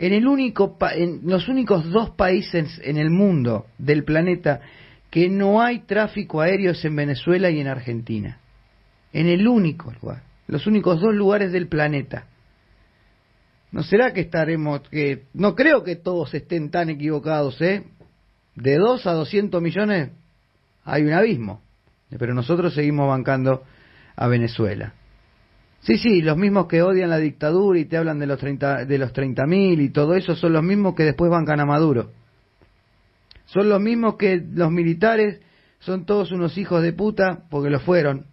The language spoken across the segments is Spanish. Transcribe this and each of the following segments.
en los únicos dos países en el mundo del planeta que no hay tráfico aéreo es en Venezuela y en Argentina. En el único lugar, los únicos dos lugares del planeta. ¿No será que no creo que todos estén tan equivocados, ¿eh? De 2 a 200 millones hay un abismo, pero nosotros seguimos bancando a Venezuela. Sí, los mismos que odian la dictadura y te hablan de los 30.000 y todo eso son los mismos que después bancan a Maduro. Son los mismos que los militares son todos unos hijos de puta porque lo fueron.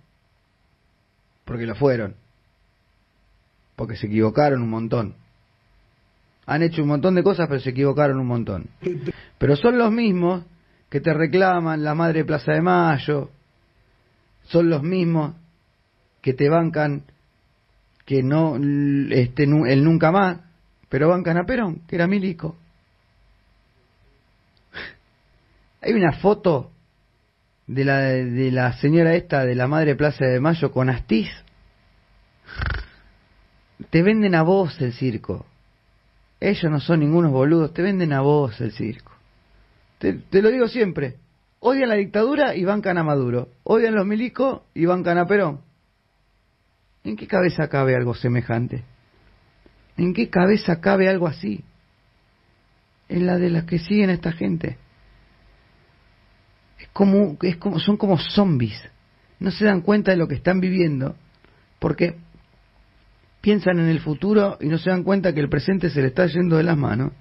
Porque se equivocaron un montón. Han hecho un montón de cosas, pero se equivocaron un montón. Pero son los mismos que te reclaman la madre de Plaza de Mayo. Son los mismos que te bancan que no el nunca más, pero bancan a Perón, que era milico. Hay una foto de la señora esta, de la madre de Plaza de Mayo, con Astiz. Te venden a vos el circo. Ellos no son ningunos boludos, te venden a vos el circo. Te lo digo siempre. Odian la dictadura y bancan a Maduro. Odian los milicos y bancan a Perón. ¿En qué cabeza cabe algo semejante? ¿En qué cabeza cabe algo así? En la de las que siguen a esta gente. Son como zombies. No se dan cuenta de lo que están viviendo porque piensan en el futuro y no se dan cuenta que el presente se le está yendo de las manos.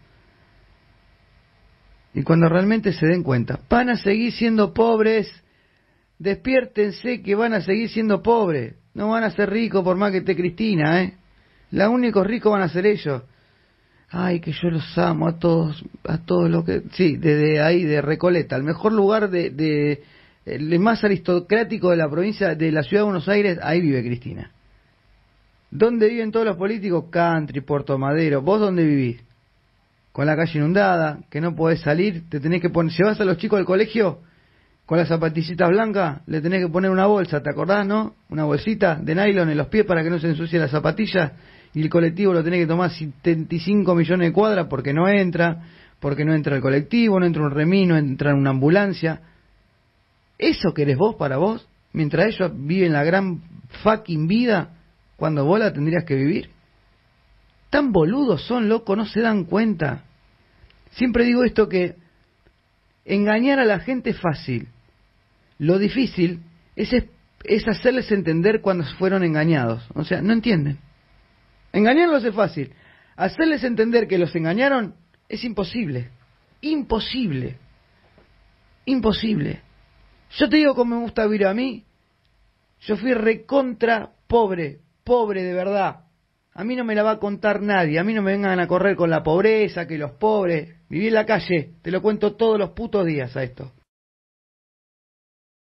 Y cuando realmente se den cuenta, van a seguir siendo pobres. Despiértense que van a seguir siendo pobres. No van a ser ricos por más que esté Cristina, ¿eh? Los únicos ricos van a ser ellos. Ay, que yo los amo a todos los que... Sí, desde ahí, de Recoleta, el mejor lugar el más aristocrático de la provincia, de la ciudad de Buenos Aires, ahí vive Cristina. ¿Dónde viven todos los políticos? Country, Puerto Madero. ¿Vos dónde vivís? Con la calle inundada, que no podés salir, te tenés que poner... ¿Llevas a los chicos al colegio con las zapatillitas blancas? Le tenés que poner una bolsa, ¿te acordás, no? Una bolsita de nylon en los pies para que no se ensucie las zapatillas. Y el colectivo lo tenés que tomar 75 millones de cuadras porque no entra el colectivo, no entra un remis, no entra una ambulancia. ¿Eso querés vos para vos? Mientras ellos viven la gran fucking vida, cuando vos la tendrías que vivir. Tan boludos son, loco, no se dan cuenta. Siempre digo esto, que engañar a la gente es fácil. Lo difícil es hacerles entender cuando fueron engañados. O sea, no entienden. Engañarlos es fácil. Hacerles entender que los engañaron es imposible. Imposible. Yo te digo cómo me gusta vivir a mí. Yo fui recontra pobre de verdad. A mí no me la va a contar nadie. A mí no me vengan a correr con la pobreza, que los pobres. Viví en la calle, te lo cuento todos los putos días a esto.